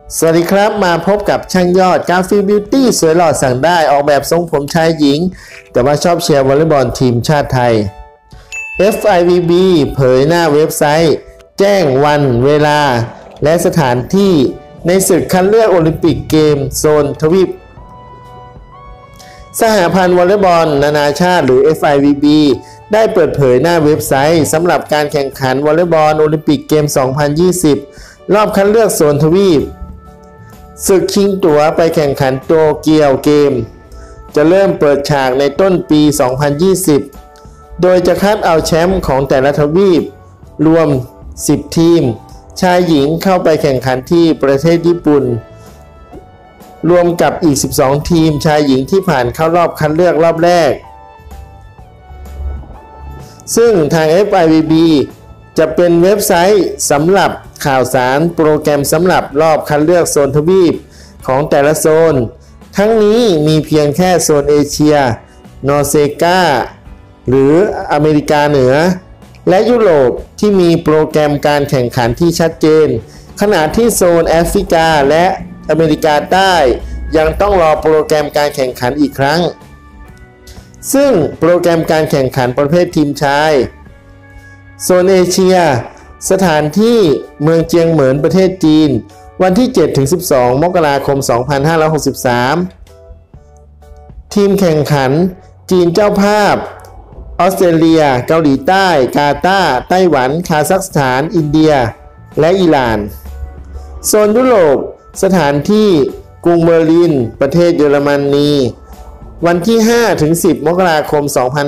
สวัสดีครับมาพบกับช่างยอดกราฟิกบิวตี้สวยหล่อสั่งได้ออกแบบทรงผมชายหญิงแต่ว่าชอบเชียร์วอลเลย์บอลทีมชาติไทย FIVB เผยหน้าเว็บไซต์แจ้งวันเวลาและสถานที่ในศึกคัดเลือกโอลิมปิกเกมโซนทวีปสหพันธ์วอลเลย์บอลนานาชาติหรือ FIVB ได้เปิดเผยหน้าเว็บไซต์สำหรับการแข่งขันวอลเลย์บอลโอลิมปิกเกม 2020 รอบคัดเลือกโซนทวีปศึกชิงตั๋วไปแข่งขันโตเกียวเกมจะเริ่มเปิดฉากในต้นปี 2020 โดยจะคัดเอาแชมป์ของแต่ละทวีปรวม 10 ทีมชายหญิงเข้าไปแข่งขันที่ประเทศญี่ปุ่นรวมกับอีก 12 ทีมชายหญิงที่ผ่านเข้ารอบคัดเลือกรอบแรกซึ่งทาง FIVB จะเป็นเว็บไซต์สำหรับข่าวสารโปรแกรมสำหรับรอบคัดเลือกโซนทวีปของแต่ละโซนทั้งนี้มีเพียงแค่โซนเอเชียนอร์เซกาหรืออเมริกาเหนือและยุโรปที่มีโปรแกรมการแข่งขันที่ชัดเจนขณะที่โซนแอฟริกาและอเมริกาใต้ยังต้องรอโปรแกรมการแข่งขันอีกครั้งซึ่งโปรแกรมการแข่งขันประเภททีมชายโซนเอเชียสถานที่เมืองเจียงเหมินประเทศจีนวันที่ 7-12 มกราคม 2563 ทีมแข่งขันจีนเจ้าภาพออสเตรเลียเกาหลีใต้กาตาร์ไต้หวันคาซัคสถานอินเดียและอิหร่านโซนยุโรปสถานที่กรุงเบอร์ลินประเทศเยอรมนีวันที่ 5-10 มกราคม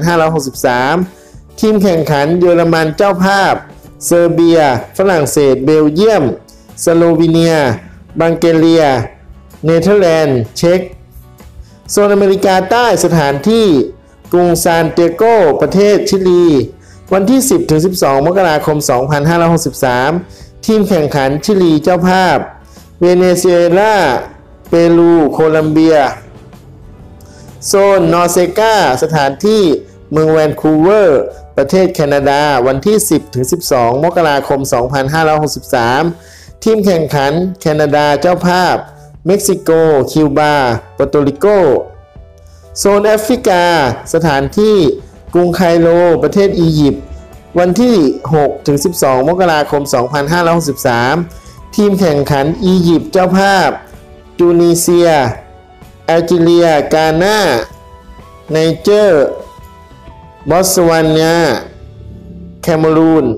2563 ทีมแข่งขันเยอรมันเจ้าภาพเซอร์เบียฝรั่งเศสเบลเยียมสโลวีเนียบัลแกเรียเนเธอร์แลนด์เช็กโซนอเมริกาใต้สถานที่กรุงซานเตียโกประเทศชิลีวันที่ 10-12 มกราคม 2563 ทีมแข่งขันชิลีเจ้าภาพเวเนซุเอลาเปรูโคลัมเบียโซนนอร์เซกาสถานที่เมืองแวนคูเวอร์ประเทศแคนาดาวันที่ 10-12 มกราคม 2563 ทีมแข่งขันแคนาดาเจ้าภาพเม็กซิโกคิวบาโปรโตริโกโซนแอฟริกาสถานที่กรุงไคโรประเทศอียิปต์วันที่ 6-12 มกราคม 2563 ทีมแข่งขันอียิปต์เจ้าภาพตูนิเซียแอลจีเรียกาน่าไนเจอร์บอตสวานาแคเมรูน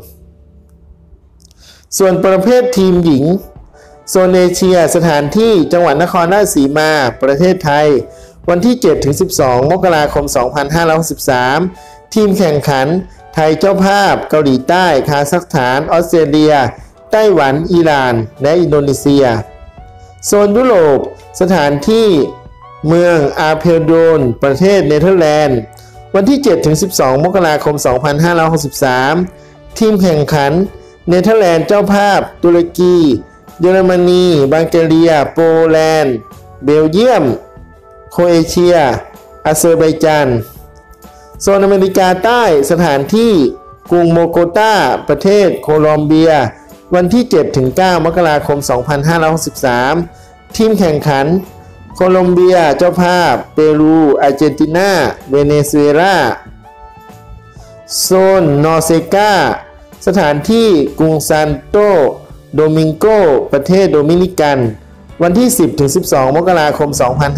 ส่วนประเภททีมหญิงโซนเอเชียสถานที่จังหวัดนครราชสีมาประเทศไทยวันที่ 7-12 มกราคม 2563 ทีมแข่งขันไทยเจ้าภาพเกาหลีใต้คาซัคสถานออสเตรเลียไต้หวันอิหร่านและอินโดนีเซียโซนยุโรปสถานที่เมืองอาเพลโดนประเทศเนเธอร์แลนด์วันที่ 7-12 มกราคม 2563 ทีมแข่งขันเนเธอร์แลนด์เจ้าภาพตุรกีเยอรมนีบัลแกเรียโปแลนด์เบลเยียมโครเอเชียอาเซอร์ไบจานโซนอเมริกาใต้สถานที่กรุงโมโกตาประเทศโคลอมเบียวันที่ 7-9 มกราคม 2563 ทีมแข่งขันโคลอมเบียเจ้าภาพเปรูอาร์เจนตินาเวเนซุเอลาโซนนอร์เซกาสถานที่กรุงซานโตโดมิงโกประเทศโดมินิกันวันที่ 10-12 มกราคม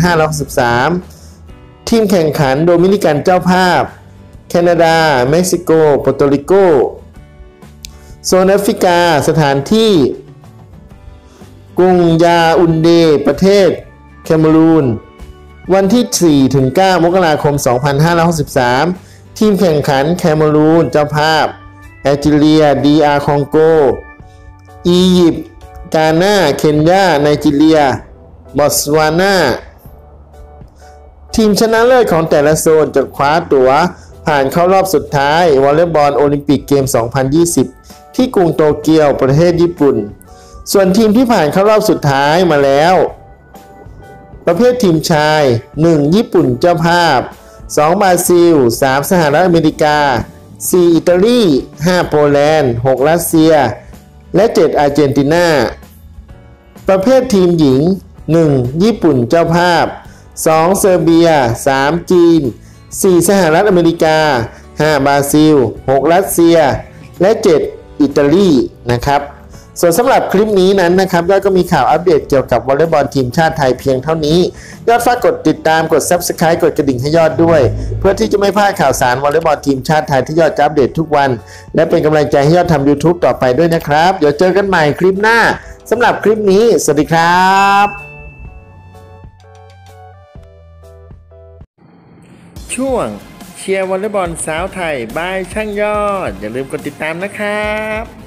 2563 ทีมแข่งขันโดมินิกันเจ้าภาพแคนาดาเม็กซิโกโปรโตริโกโซนแอฟริกาสถานที่กรุงยาอุนเดประเทศแคเมรูนวันที่ 4-9 มกราคม 2563 ทีมแข่งขันแคเมรูนเจ้าภาพแอลจีเรียดีอาร์คองโกอียิปต์กาน่าเคนยาไนจีเรียบอตสวานาทีมชนะเลิศของแต่ละโซนจะคว้าตั๋วผ่านเข้ารอบสุดท้ายวอลเลย์บอลโอลิมปิกเกม 2020 ที่กรุงโตเกียวประเทศญี่ปุ่นส่วนทีมที่ผ่านเข้ารอบสุดท้ายมาแล้วประเภททีมชาย 1. ญี่ปุ่นเจ้าภาพ 2. บราซิล 3. สหรัฐอเมริกา 4. อิตาลี 5. โปแลนด์ 6. รัสเซียและ 7. อาร์เจนตินาประเภททีมหญิง 1. ญี่ปุ่นเจ้าภาพ 2. เซอร์เบีย 3. จีน 4. สหรัฐอเมริกา 5. บราซิล 6. รัสเซียและ 7. อิตาลีนะครับส่วนสำหรับคลิปนี้นั้นนะครับยอดก็มีข่าวอัปเดตเกี่ยวกับวอลเลย์บอลทีมชาติไทยเพียงเท่านี้ยอดฝากกดติดตามกด Subscribe กดกระดิ่งให้ยอดด้วยเพื่อที่จะไม่พลาดข่าวสารวอลเลย์บอลทีมชาติไทยที่ยอดจะอัปเดตทุกวันและเป็นกำลังใจให้ยอดทำ YouTube ต่อไปด้วยนะครับเดี๋ยวเจอกันใหม่คลิปหน้าสำหรับคลิปนี้สวัสดีครับช่วงเชียร์วอลเลย์บอลสาวไทยบายช่างยอดอย่าลืมกดติดตามนะครับ